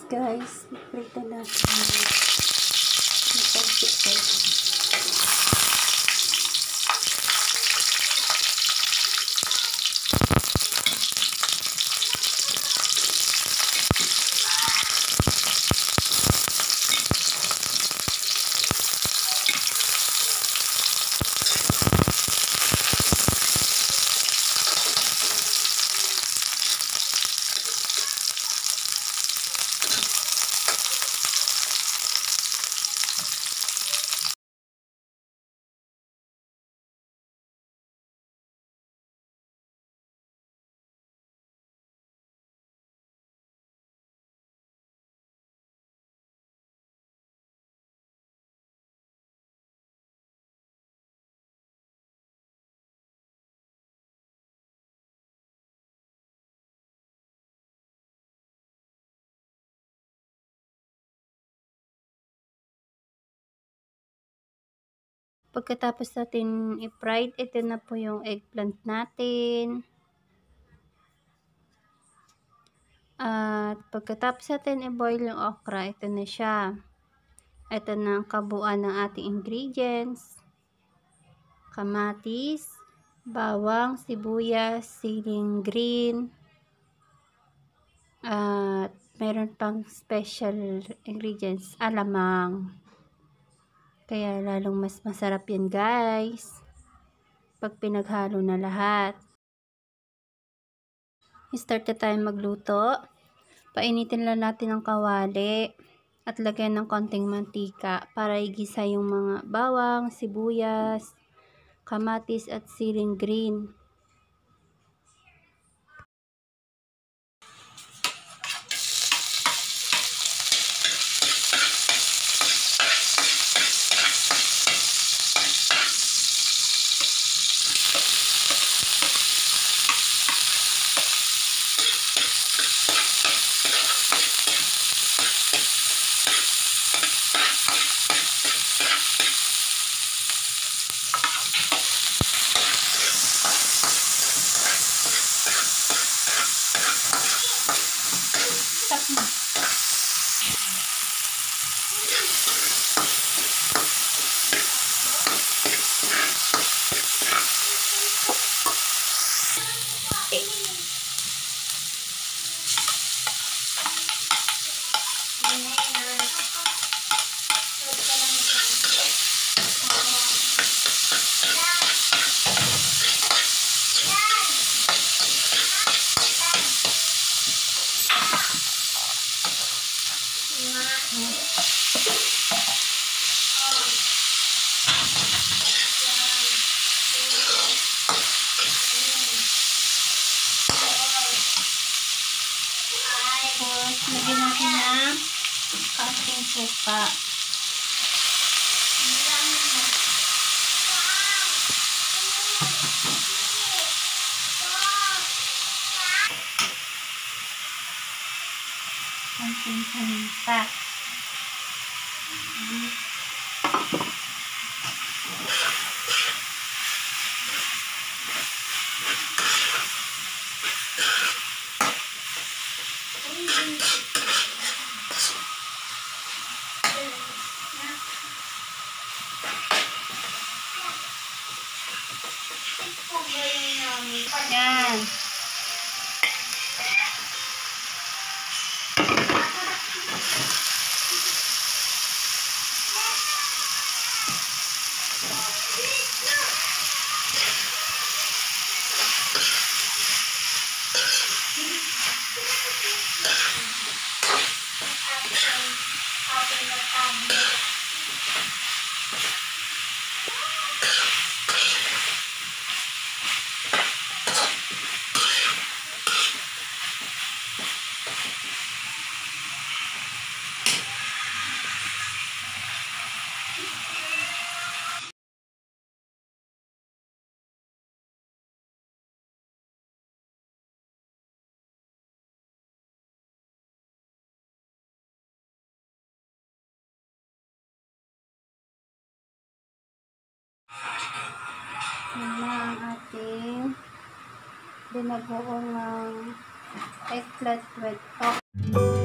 guys, prito natin yung pansit. Pagkatapos natin i-fried, ito na po yung eggplant natin. At pagkatapos natin i-boil yung okra, ito na siya. Ito na ang kabuuan ng ating ingredients. Kamatis, bawang, sibuyas, siling green. At meron pang special ingredients, alamang. Kaya lalong mas masarap yan guys, pag pinaghalo na lahat. Start na tayo magluto. Painitin lang natin ang kawali at lagyan ng konting mantika para igisa yung mga bawang, sibuyas, kamatis at siling green. Tapos, lagyan natin ng konting suka. Konting paminta. Yan. Yan na ang ating binagoong eggplant with okra.